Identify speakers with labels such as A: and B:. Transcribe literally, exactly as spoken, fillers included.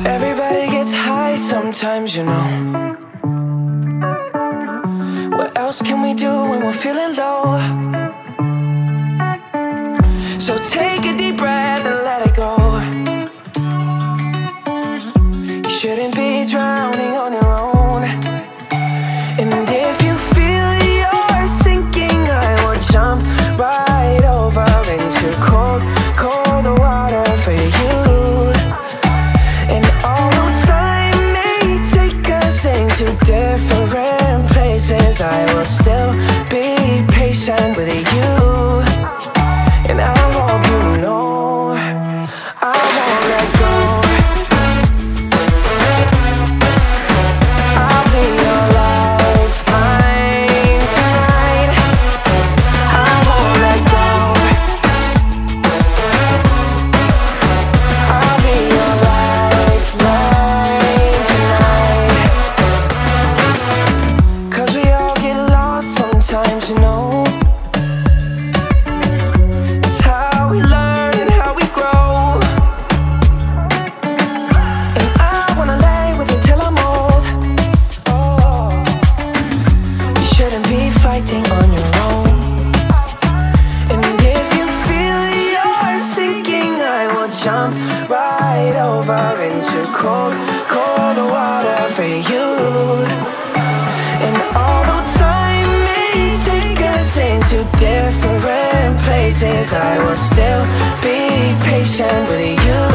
A: Everybody gets high sometimes, you know. What else can we do when we're feeling low? So take a deep breath and let it go. You shouldn't be drowning on your own. And if you feel you're sinking, I will jump right over into cold, cold water for you. And although time may take us into different places, I will still be patient with you. And I hope you know I won't let go. I'll be your lifeline tonight. I won't let go. I'll be your lifeline tonight. 'Cause we all get lost sometimes, you know. Fighting on your own. And if you feel you're sinking, I will jump right over into cold, cold water for you. And although time may take us into different places, I will still be patient with you.